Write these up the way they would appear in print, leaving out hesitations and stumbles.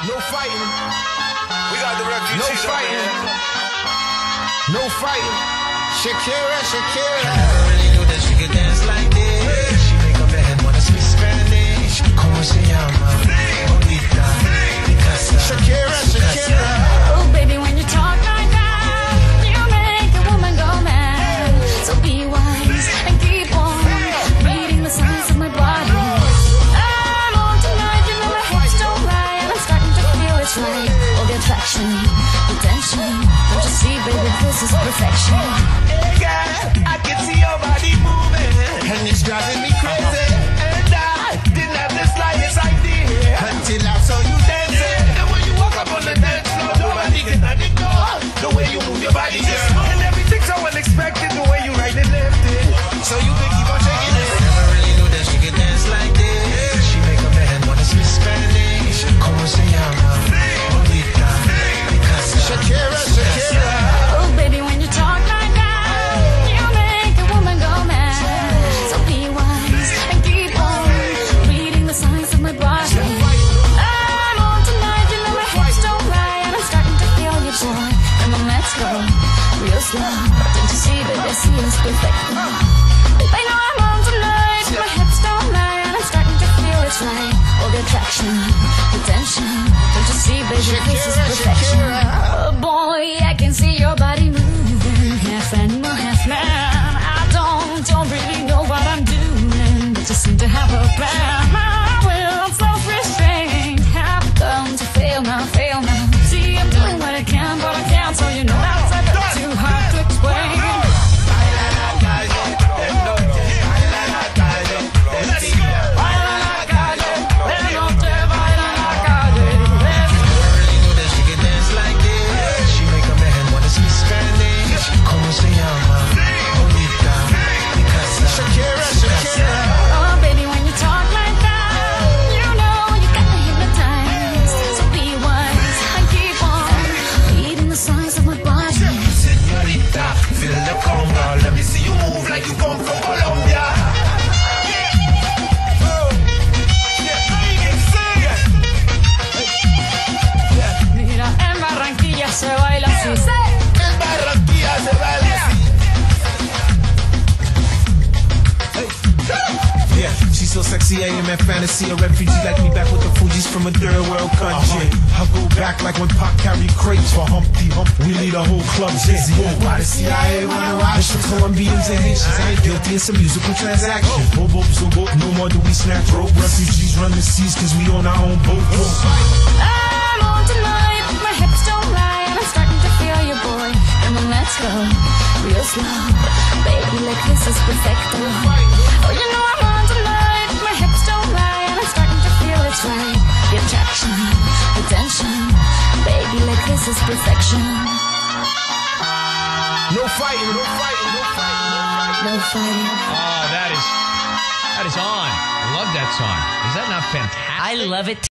No fighting. We got the refugees. No fighting. No fighting. Shakira, Shakira. I never really knew that she could dance like this. She make up her head wanna speak Spanish. Como se llama? Bonita. Picasa. Shakira, Shakira. Oh, baby, when you talk like that, you make a woman go mad. So be wise and keep on reading the signs of my body. I'm on tonight, you know my hips don't lie, and I'm starting to feel it's right. All the attraction, the tension. Don't you see, baby, this is perfection. Hey, girl, I can see your body moving, And it's driving me crazy. and I didn't have the slightest idea Until I saw you dancing. and when you walk up on the dance floor, nobody can ignore the way you move your body, girl. And everything's so unexpected, the way you right and left it. So you can keep on shaking it. I never really knew that she could dance like this. She make up her head wanna speak Spanish. Como se llama? Bonita. Picasa. Shakira, Shakira. Oh, baby, when you talk like that, you make a woman go mad. So be wise and keep on reading the signs of my body. I'm on tonight, you know my hips don't lie, and I'm starting to feel you, boy. Come on, let's go real slow. Don't you see, baby, I see it's perfect. I know I'm on tonight, my hips don't lie, and I'm starting to feel it's right. All the attraction, the tension. Don't you see, baby, this is perfection. Oh boy, I can see your body moving, half animal, half man. I don't really know what I'm doing, but just seem to have a plan. My will, self-restraint, have come to fail now, fail now. See, I'm doing what I can, but I can't, so you know that's a bit too hard to explain. Really knew that she could dance like this. She make up her head wanna speak Spanish. Como se llama? Bonita. Picasa. Shakira, Shakira. Oh, baby, when you talk like that, you know you got me hypnotized. So be wise and keep on reading the signs of my body. Señorita, feel the conga. Let me see you move like you come from Colombia. Mira, en Barranquilla se baila así. En Barranquilla se baila así. Yeah, she's so sexy, I am at fantasy. A refugee like me back with the Fugees from a third world country. I go back like when Pac carried crates for Humpty Hump. We lead a whole club dizzy. Why the CIA wanna watch the Colombians and Haitians? I ain't guilty, it's a musical transaction. Boop, boop, so boop, no more do we snatch rope. Refugees run the seas cause we on our own boat. I'm on tonight, my hips don't lie, and I'm starting to feel you, boy. Come on, let's go real slow. Baby, like this is perfecto. Oh, you know I'm on tonight, my hips don't lie, and I'm starting to feel it's right. The attraction, the tension. Baby, like this is perfection. No fighting, no fighting, no fighting, no fighting. No fighting. Oh, that is on. I love that song. Is that not fantastic? I love it.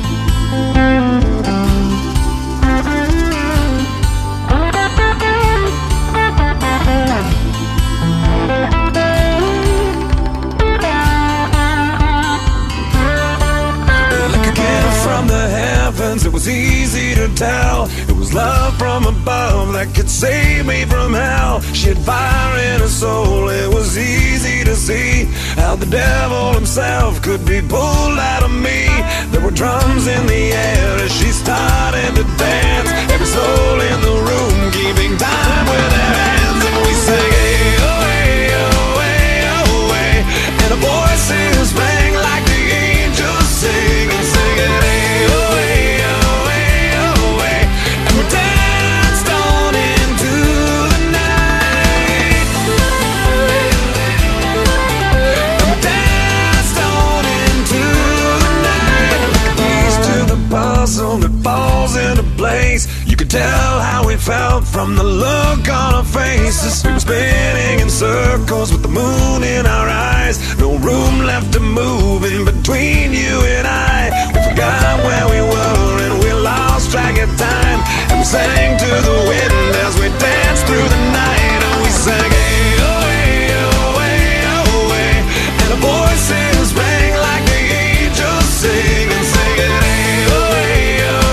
Like a gift from the heavens, it was easy to tell. It was love from above that could save me from hell. She had fire in her soul, it was easy to see how the devil himself could be pulled out of me. There were drums in the air as she started to dance. Every soul in the room keeping time with their hands. And we sang, hey, oh, hey, oh, hey, oh, hey. And the voices rang like the angels sing and sing it, hey, oh, hey, oh, hey, oh, hey. And we danced on into the night. And we danced on into the night. Like a piece to the puzzle that falls into place. You could tell how we felt from the look on our faces. We were spinning in circles with the moon in our eyes. No room left to move in between you and I. We forgot where we were and we lost track of time. And we sang to the wind as we danced through the night. And we sang, hey, oh, hey, oh, hey, oh, hey. And the voices rang like the angels sing and sing it, hey, oh, hey, oh.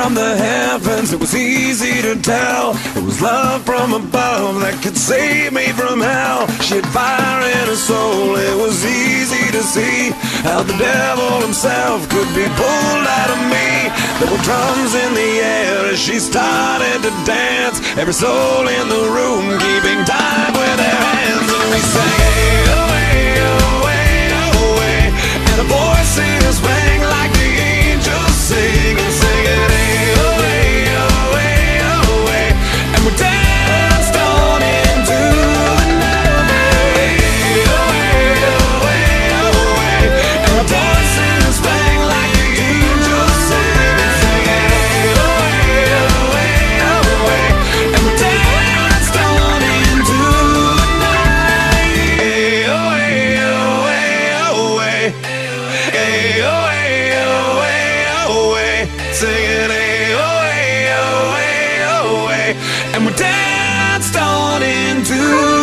from the heavens, it was easy to tell. It was love from above that could save me from hell. She had fire in her soul, it was easy to see how the devil himself could be pulled out of me. There were drums in the air as she started to dance, every soul in the room keeping time with their hands. And we sang, away, away, away, and the voices rang like the angels sing and singing, away, away, away, and we danced on into the night. Away, away, away, and the voices rang like the angels sing and singing, away, away, away, and we danced on into the night. Away, away, away, away, away, away, singing, away, away, away, and we danced on into